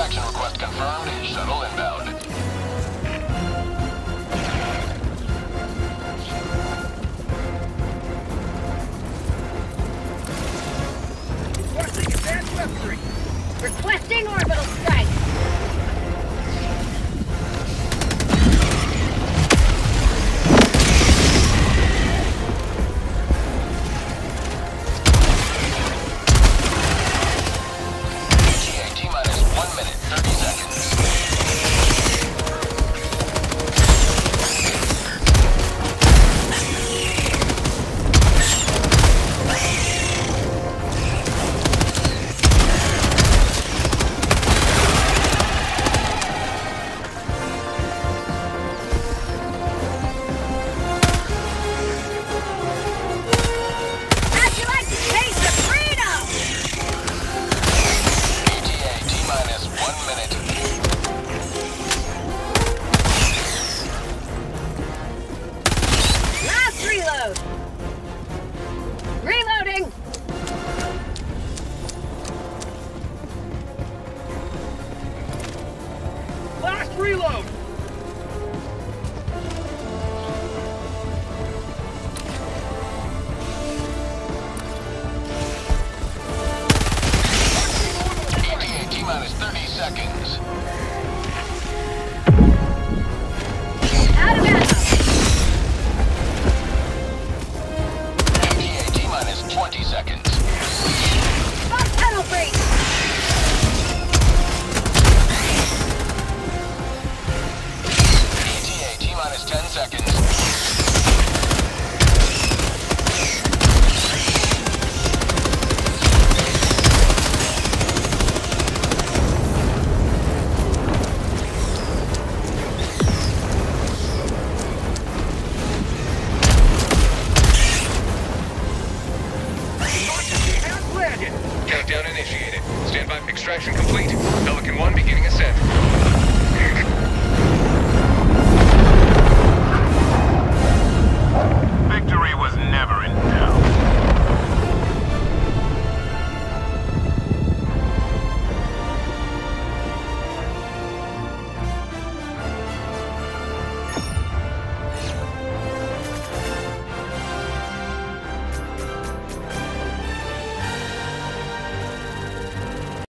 Extraction request confirmed. Shuttle inbound. Requesting advanced weaponry. Requesting orbital strike. Reloading! Last reload! ETA T-minus 30 seconds. Out of ammo! ETA T-minus 20 seconds. Stop tunnel breach! ETA T-minus 10 seconds. Countdown initiated. Standby extraction complete. Pelican 1 beginning ascent.